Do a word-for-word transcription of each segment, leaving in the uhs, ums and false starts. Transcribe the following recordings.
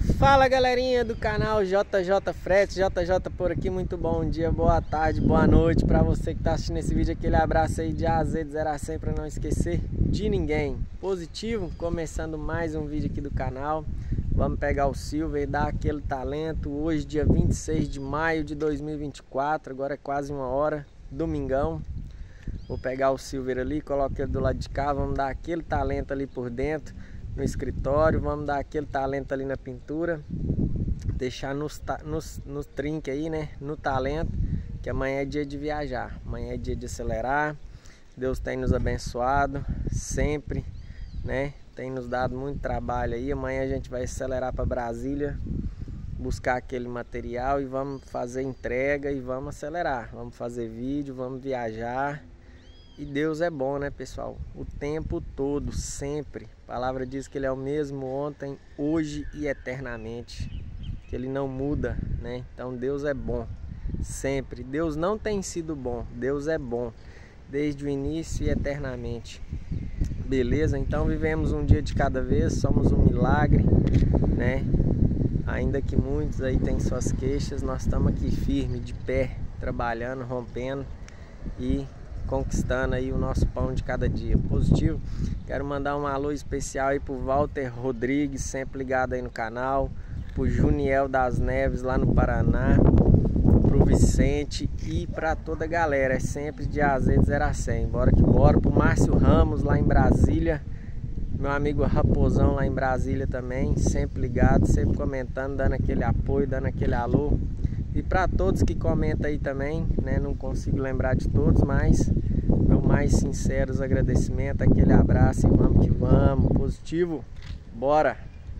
Fala galerinha do canal J J Fretes, J J por aqui, muito bom dia, boa tarde, boa noite para você que está assistindo esse vídeo. Aquele abraço aí de A a Z, de zero a cem, para não esquecer de ninguém. Positivo, começando mais um vídeo aqui do canal. Vamos pegar o Silver e dar aquele talento. Hoje dia vinte e seis de maio de dois mil e vinte e quatro, agora é quase uma hora, domingão. Vou pegar o Silver ali, coloco ele do lado de cá, vamos dar aquele talento ali por dentro no escritório, vamos dar aquele talento ali na pintura, deixar nos, nos, nos trinques aí, né, no talento, que amanhã é dia de viajar, amanhã é dia de acelerar. Deus tem nos abençoado sempre, né, tem nos dado muito trabalho aí. Amanhã a gente vai acelerar para Brasília, buscar aquele material e vamos fazer entrega e vamos acelerar, vamos fazer vídeo, vamos viajar. E Deus é bom, né, pessoal? O tempo todo, sempre. A palavra diz que Ele é o mesmo ontem, hoje e eternamente. Que Ele não muda, né? Então Deus é bom, sempre. Deus não tem sido bom, Deus é bom, desde o início e eternamente. Beleza? Então vivemos um dia de cada vez, somos um milagre, né? Ainda que muitos aí têm suas queixas, nós estamos aqui firme, de pé, trabalhando, rompendo e conquistando aí o nosso pão de cada dia. Positivo. Quero mandar um alô especial aí pro Walter Rodrigues, sempre ligado aí no canal, pro Juniel das Neves lá no Paraná, pro Vicente e pra toda a galera. É sempre de A a Z, de zero a cem. Bora que bora. Pro Márcio Ramos lá em Brasília, meu amigo Raposão lá em Brasília também, sempre ligado, sempre comentando, dando aquele apoio, dando aquele alô. E para todos que comentam aí também, né? Não consigo lembrar de todos, mas meu mais sinceros agradecimento, aquele abraço e vamos que vamos. Positivo, bora!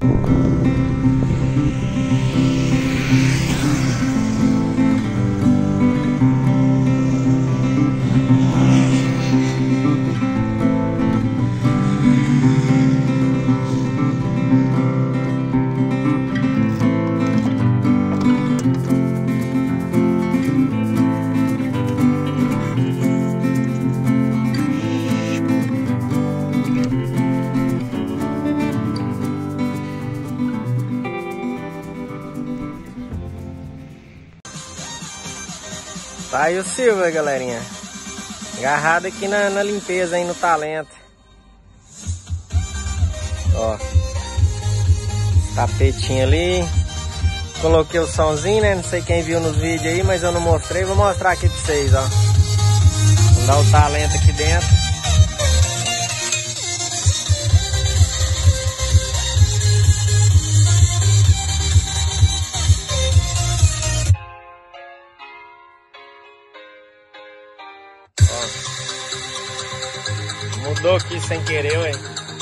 Tá aí o Silver, galerinha, agarrado aqui na, na limpeza aí, no talento. Ó, tapetinho ali. Coloquei o somzinho, né? Não sei quem viu nos vídeos aí, mas eu não mostrei. Vou mostrar aqui pra vocês, ó. Vamos dar o talento aqui dentro. Mudou aqui sem querer, ué.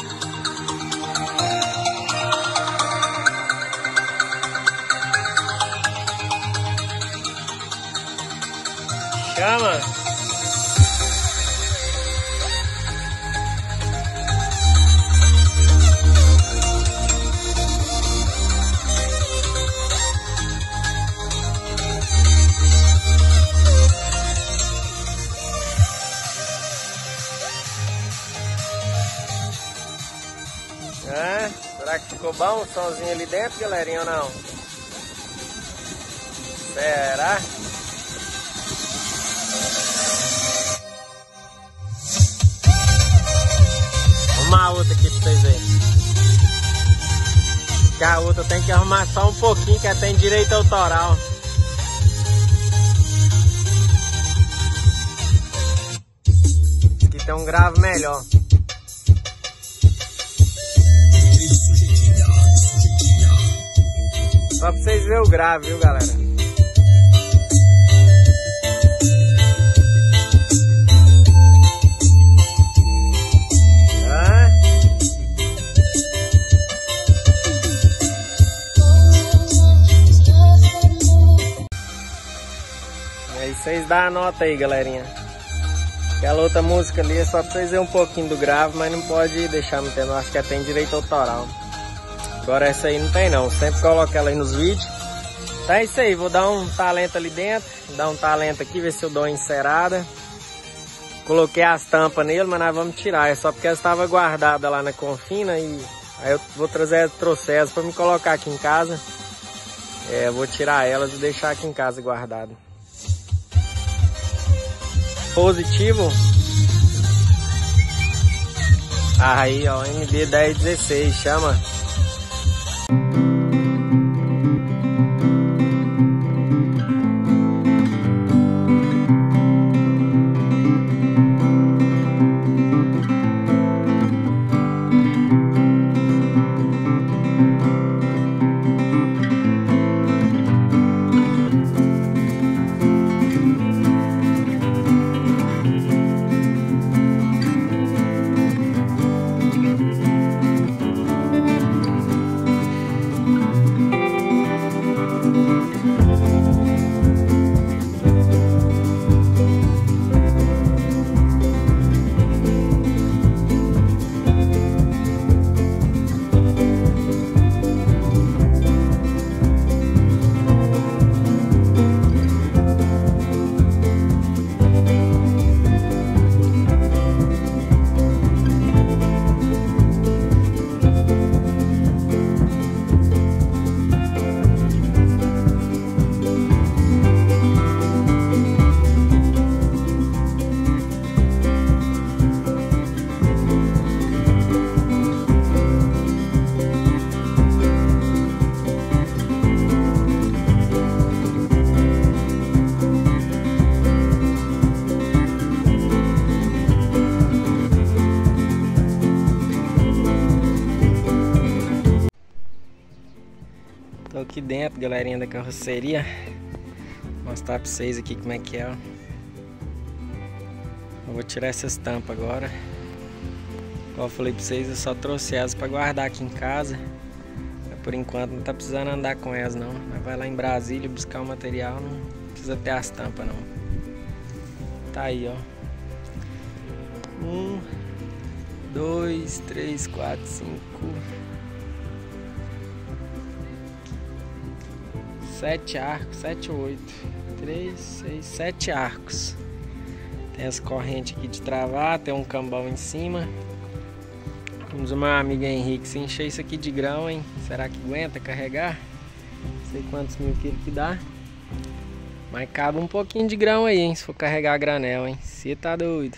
Chama! É, será que ficou bom o somzinho ali dentro, galerinha, ou não? Será? Uma outra aqui pra vocês verem. Que a outra tem que arrumar só um pouquinho, que tem direito autoral. Aqui tem um grave melhor. Só pra vocês verem o grave, viu, galera? Ah. E aí vocês dão a nota aí, galerinha. Aquela outra música ali é só pra vocês verem um pouquinho do grave, mas não pode deixar muito, não. Acho que tem direito autoral. Agora essa aí não tem não, sempre coloco ela aí nos vídeos. Então é isso aí, vou dar um talento ali dentro, dar um talento aqui, ver se eu dou uma encerada. Coloquei as tampas nele, mas nós vamos tirar. É só porque ela estava guardada lá na confina e Aí eu vou trazer, trouxe elas pra me colocar aqui em casa. É, eu vou tirar elas e deixar aqui em casa guardado. Positivo. Aí, ó, M D dez dezesseis, chama. Tô aqui dentro, galerinha da carroceria. Vou mostrar pra vocês aqui como é que é, ó. Eu vou tirar essas tampas agora. Como eu falei pra vocês, eu só trouxe elas pra guardar aqui em casa. Mas por enquanto não tá precisando andar com elas não. Mas vai lá em Brasília buscar o material, não precisa ter as tampas não. Tá aí, ó. Um, dois, três, quatro, cinco... Sete arcos, sete ou oito, três, seis, sete arcos. Tem as correntes aqui de travar, tem um cambão em cima. Vamos o meu amigo Henrique se encher isso aqui de grão, hein? Será que aguenta carregar? Não sei quantos mil quilos que dá. Mas cabe um pouquinho de grão aí, hein? Se for carregar a granel, hein? Você tá doido.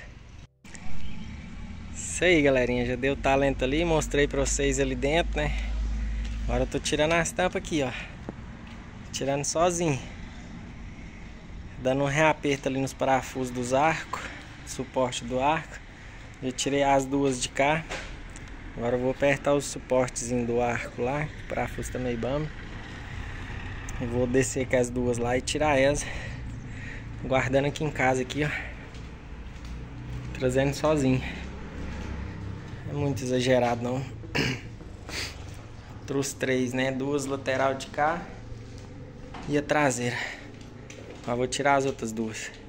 Isso aí, galerinha. Já deu talento ali, mostrei pra vocês ali dentro, né? Agora eu tô tirando as tampas aqui, ó. Tirando sozinho, dando um reaperto ali nos parafusos dos arcos, suporte do arco. Já tirei as duas de cá. Agora eu vou apertar os suportezinhos do arco lá, o parafuso tá meio bamba. Eu vou descer com as duas lá e tirar elas, guardando aqui em casa aqui, ó, trazendo sozinho. Não é muito exagerado não. Trouxe três, né? Duas lateral de cá e a traseira. Mas vou tirar as outras duas.